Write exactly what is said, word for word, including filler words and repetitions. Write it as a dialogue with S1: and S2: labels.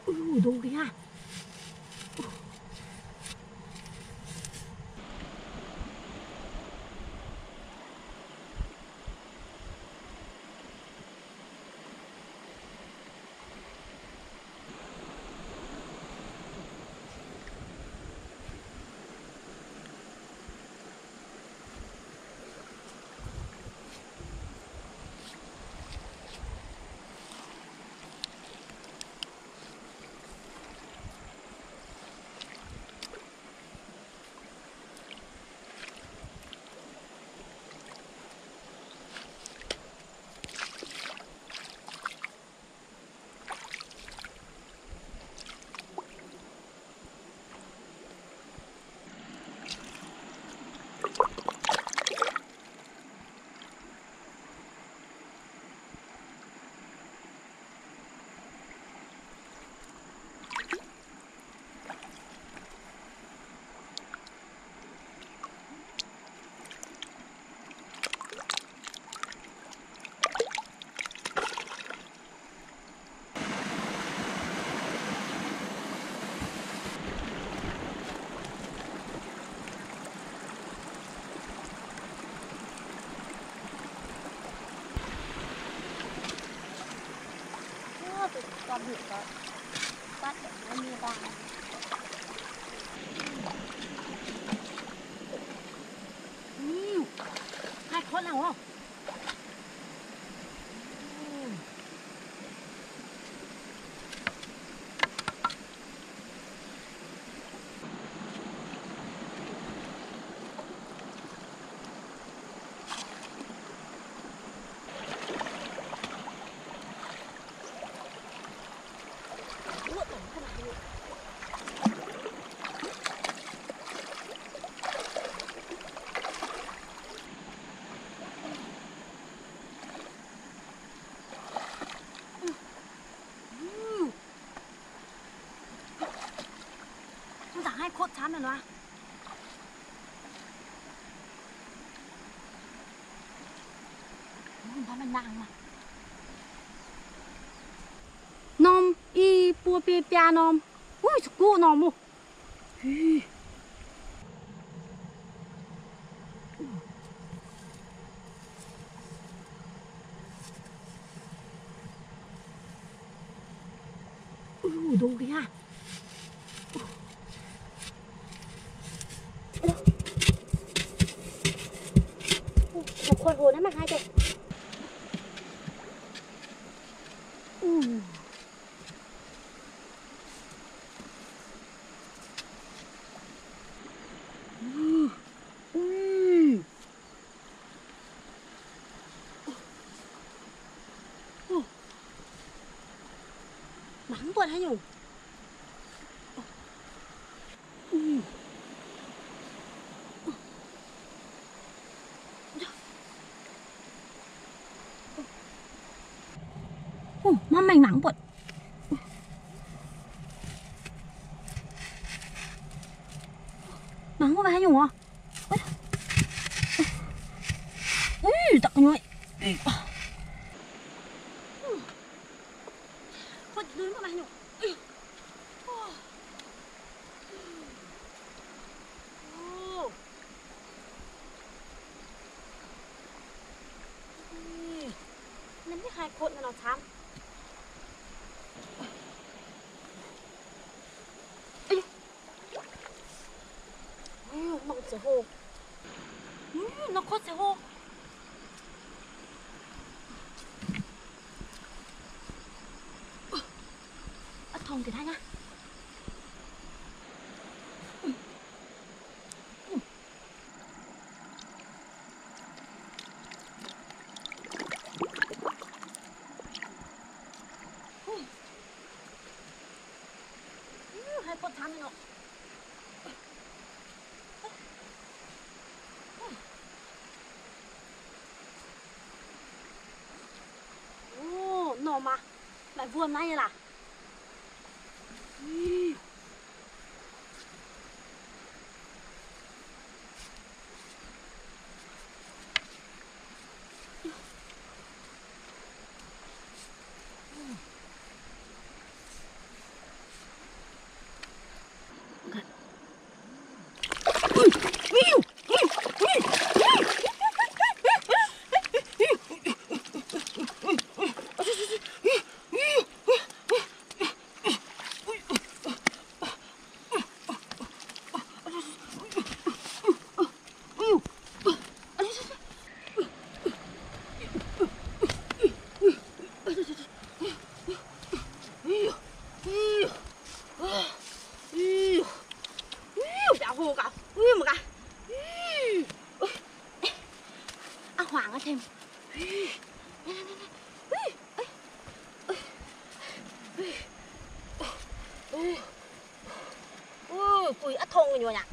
S1: Ui, đồ kìa. Qua biển có bắt được nó như vàng. Ừ. Hai con nào không? Hai cốt chán rồi nó. Mình thấy mình nặng mà. Nom y bua bia bia nom. Ui, cô nom mu. Ui, đồ kìa. Một con hồ nó mà hai chục. Ừ. Ừ. Ừ. Ừ. Nắng buồn hay nhủ. Ừ. Ừ. Mà mình nắng buồn. Nắng có phải hay nhủ à? Ui, tặng nhồi. Con lưới mà mày nhủ. Ném cái hai con nó chán. Nó sẽ hồ. Nó có sẽ hồ. Ất thòng thì thay nhá. Hai con chán nó. Ồ, nổ mà. Lại vườn này là. ui ui ắt thông rồi nhỉ.